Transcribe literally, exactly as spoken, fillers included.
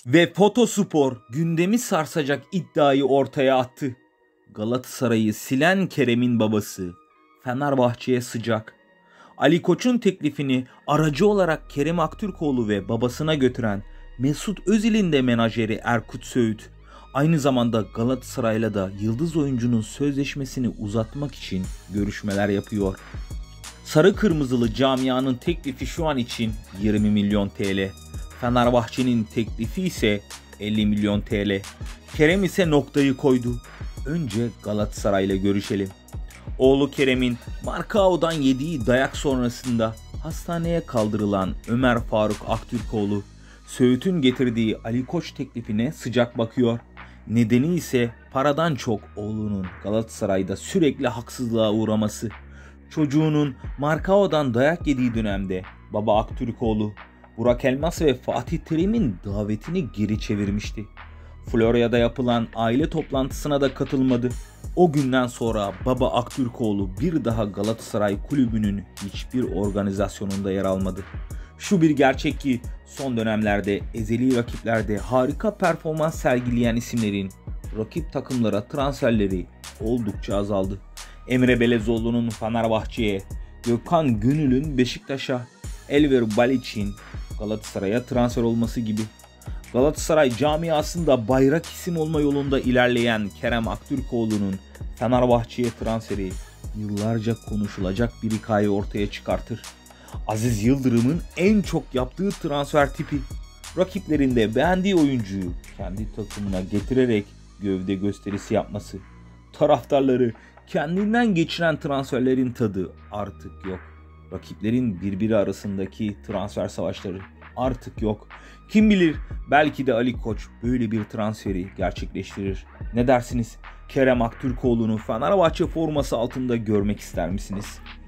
Ve Fotospor gündemi sarsacak iddiayı ortaya attı. Galatasaray'ı silen Kerem'in babası Fenerbahçe'ye sıcak. Ali Koç'un teklifini aracı olarak Kerem Aktürkoğlu ve babasına götüren Mesut Özil'in de menajeri Erkut Söğüt aynı zamanda Galatasaray'la da yıldız oyuncunun sözleşmesini uzatmak için görüşmeler yapıyor. Sarı kırmızılı camianın teklifi şu an için yirmi milyon T L. Fenerbahçe'nin teklifi ise elli milyon T L. Kerem ise noktayı koydu. Önce Galatasaray'la görüşelim. Oğlu Kerem'in Markao'dan yediği dayak sonrasında hastaneye kaldırılan Ömer Faruk Aktürkoğlu, Söğüt'ün getirdiği Ali Koç teklifine sıcak bakıyor. Nedeni ise paradan çok oğlunun Galatasaray'da sürekli haksızlığa uğraması. Çocuğunun Markao'dan dayak yediği dönemde baba Aktürkoğlu, Burak Elmas ve Fatih Terim'in davetini geri çevirmişti. Florya'da yapılan aile toplantısına da katılmadı. O günden sonra baba Aktürkoğlu bir daha Galatasaray kulübünün hiçbir organizasyonunda yer almadı. Şu bir gerçek ki son dönemlerde ezeli rakiplerde harika performans sergileyen isimlerin rakip takımlara transferleri oldukça azaldı. Emre Belezoğlu'nun Fenerbahçe'ye, Gökhan Gönül'ün Beşiktaş'a, Elver Balic'in Galatasaray'a transfer olması gibi. Galatasaray camiasında bayrak isim olma yolunda ilerleyen Kerem Aktürkoğlu'nun Fenerbahçe'ye transferi yıllarca konuşulacak bir hikaye ortaya çıkartır. Aziz Yıldırım'ın en çok yaptığı transfer tipi, rakiplerinde beğendiği oyuncuyu kendi takımına getirerek gövde gösterisi yapması. Taraftarları kendinden geçiren transferlerin tadı artık yok. Rakiplerin birbiri arasındaki transfer savaşları artık yok. Kim bilir, belki de Ali Koç böyle bir transferi gerçekleştirir. Ne dersiniz? Kerem Aktürkoğlu'nu Fenerbahçe forması altında görmek ister misiniz?